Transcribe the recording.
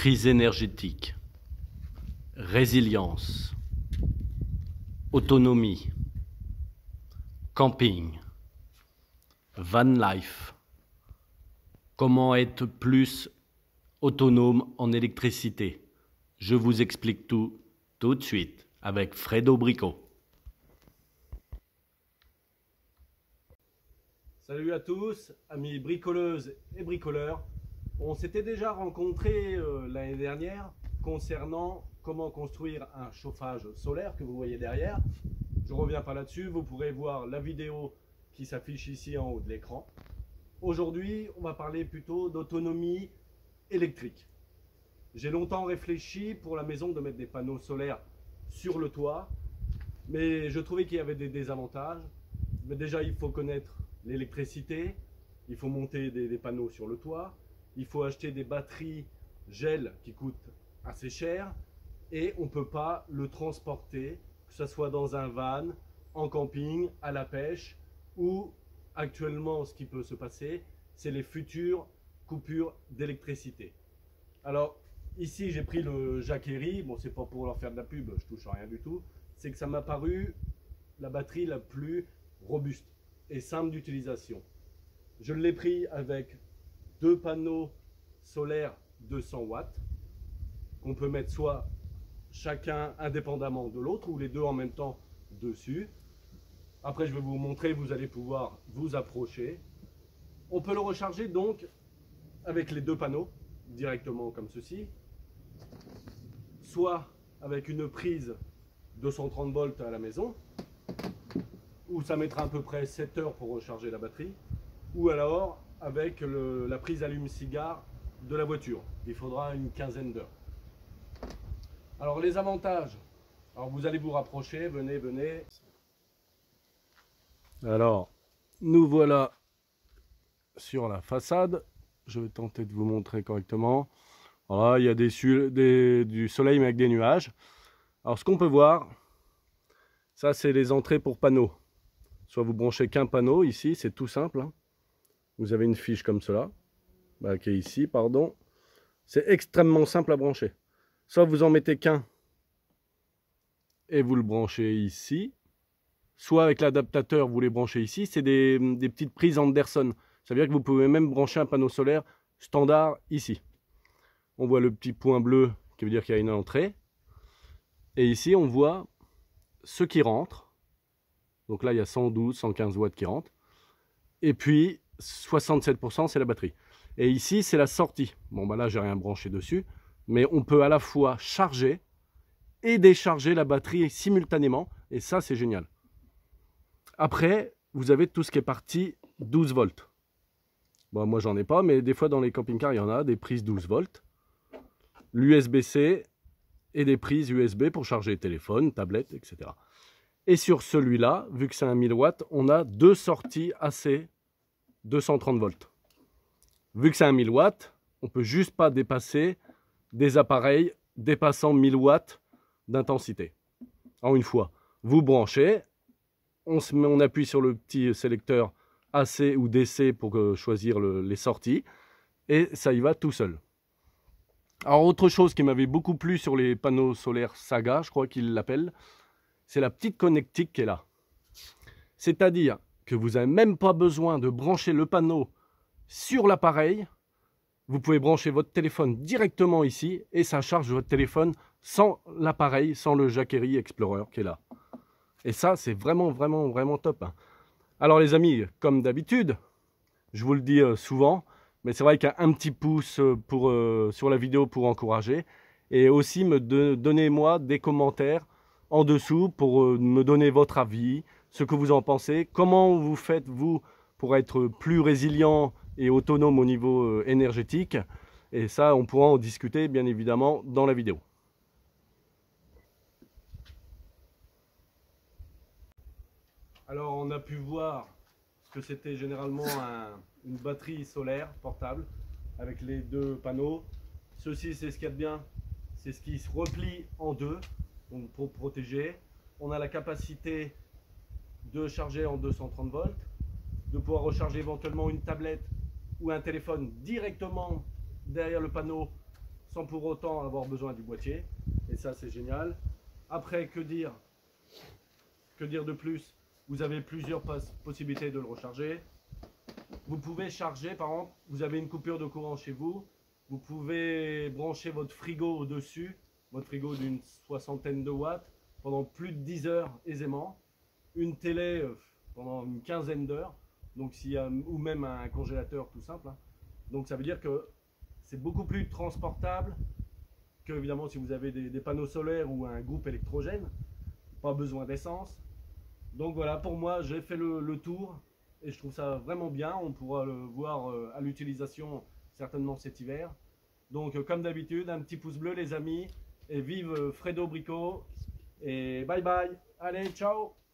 Maîtrise énergétique, résilience, autonomie, camping, van life, comment être plus autonome en électricité. Je vous explique tout de suite avec Fredo Brico. Salut à tous, amis bricoleuses et bricoleurs. On s'était déjà rencontrés l'année dernière concernant comment construire un chauffage solaire que vous voyez derrière. Je ne reviens pas là-dessus, vous pourrez voir la vidéo qui s'affiche ici en haut de l'écran. Aujourd'hui, on va parler plutôt d'autonomie électrique. J'ai longtemps réfléchi pour la maison de mettre des panneaux solaires sur le toit, mais je trouvais qu'il y avait des désavantages. Mais déjà, il faut connaître l'électricité, il faut monter des panneaux sur le toit, il faut acheter des batteries gel qui coûtent assez cher et on ne peut pas le transporter, que ce soit dans un van, en camping, à la pêche ou actuellement ce qui peut se passer, c'est les futures coupures d'électricité. Alors ici j'ai pris le Jacquerie, bon c'est pas pour leur faire de la pub, je touche à rien du tout, c'est que ça m'a paru la batterie la plus robuste et simple d'utilisation. Je l'ai pris avec deux panneaux solaires 200 watts qu'on peut mettre soit chacun indépendamment de l'autre ou les deux en même temps dessus. Après je vais vous montrer, vous allez pouvoir vous approcher. On peut le recharger donc avec les deux panneaux directement comme ceci, soit avec une prise 230 volts à la maison, où ça mettra à peu près 7 heures pour recharger la batterie, ou alors avec la prise allume-cigare de la voiture. Il faudra une quinzaine d'heures. Alors les avantages, alors vous allez vous rapprocher, venez. Alors, nous voilà sur la façade. Je vais tenter de vous montrer correctement. Voilà, il y a du soleil mais avec des nuages. Alors ce qu'on peut voir, ça c'est les entrées pour panneaux. Soit vous branchez qu'un panneau ici, c'est tout simple. Hein. Vous avez une fiche comme cela, qui est ici, pardon. C'est extrêmement simple à brancher. Soit vous en mettez qu'un et vous le branchez ici. Soit avec l'adaptateur, vous les branchez ici. C'est des petites prises Anderson. Ça veut dire que vous pouvez même brancher un panneau solaire standard ici. On voit le petit point bleu qui veut dire qu'il y a une entrée. Et ici, on voit ce qui rentre. Donc là, il y a 112, 115 watts qui rentrent. Et puis, 67%, c'est la batterie. Et ici, c'est la sortie. Bon, là, j'ai rien branché dessus. Mais on peut à la fois charger et décharger la batterie simultanément. Et ça, c'est génial. Après, vous avez tout ce qui est parti 12 volts. Bon, moi, j'en ai pas, mais des fois, dans les camping-cars, il y en a des prises 12 volts. L'USB-C et des prises USB pour charger téléphone, tablette, etc. Et sur celui-là, vu que c'est un 1000 watts, on a deux sorties AC 230 volts. Vu que c'est un 1000 watts, on ne peut juste pas dépasser des appareils dépassant 1000 watts d'intensité. En une fois, vous branchez, on appuie sur le petit sélecteur AC ou DC pour choisir les sorties, et ça y va tout seul. Alors autre chose qui m'avait beaucoup plu sur les panneaux solaires Saga, je crois qu'ils l'appellent, c'est la petite connectique qui est là. C'est-à-dire que vous n'avez même pas besoin de brancher le panneau sur l'appareil. Vous pouvez brancher votre téléphone directement ici et ça charge votre téléphone sans l'appareil, sans le Jacquerie Explorer qui est là. Et ça, c'est vraiment top. Alors les amis, comme d'habitude, je vous le dis souvent, mais c'est vrai qu'un petit pouce sur la vidéo pour encourager. Et aussi donnez-moi des commentaires en dessous pour me donner votre avis, ce que vous en pensez, comment vous faites vous pour être plus résilient et autonome au niveau énergétique. Et ça, on pourra en discuter bien évidemment dans la vidéo. Alors on a pu voir que c'était généralement une batterie solaire portable avec les deux panneaux. Ceci, c'est ce qu'il y a de bien, c'est ce qui se replie en deux, donc pour protéger. On a la capacité de charger en 230 volts, de pouvoir recharger éventuellement une tablette ou un téléphone directement derrière le panneau sans pour autant avoir besoin du boîtier. Et ça, c'est génial. Après, que dire de plus? Vous avez plusieurs possibilités de le recharger. Vous pouvez charger, par exemple, vous avez une coupure de courant chez vous. Vous pouvez brancher votre frigo au-dessus, votre frigo d'une 60aine de watts, pendant plus de 10 heures aisément. Une télé pendant une 15aine d'heures, donc ou même un congélateur tout simple. Hein. Donc ça veut dire que c'est beaucoup plus transportable que, évidemment, si vous avez des panneaux solaires ou un groupe électrogène. Pas besoin d'essence. Donc voilà, pour moi, j'ai fait le tour et je trouve ça vraiment bien. On pourra le voir à l'utilisation certainement cet hiver. Donc comme d'habitude, un petit pouce bleu les amis, et vive Fredo Brico, et bye bye, allez ciao.